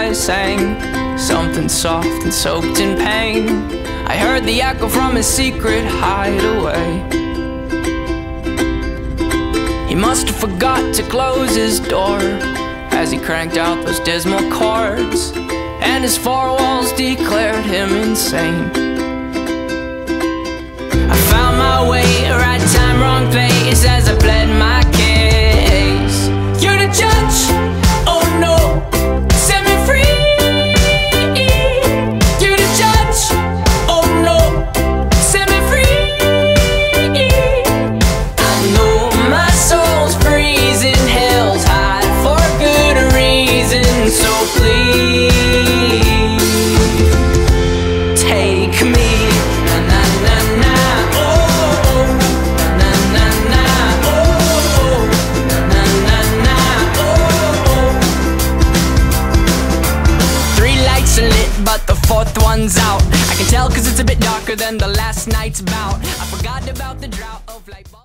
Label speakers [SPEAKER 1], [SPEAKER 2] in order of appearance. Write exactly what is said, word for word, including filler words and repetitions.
[SPEAKER 1] voice sang something soft and soaked in pain. I heard the echo from his secret hideaway. He must have forgot to close his door as he cranked out those dismal chords, and his four walls declared him insane. I found my way, right time, wrong place, as I pled my case. You're the judge, oh no, set me free. You're the judge, oh no, set me free. I know my soul's freezing, hell's hot for good reason, so please take me. But the fourth one's out. I can tell cause it's a bit darker than the last night's bout. I forgot about the drought of light.